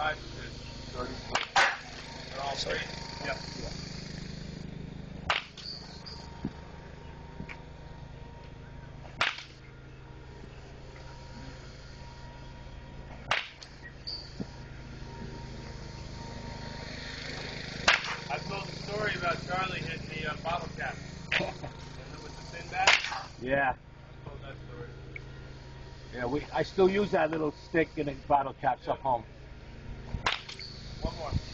size is this? 30. They're all straight? Yep. Yeah. I've told the story about Charlie hitting the bottle cap. With the thin bat? Yeah. I've told that story. Yeah, I still use that little stick and the bottle caps up home. One more.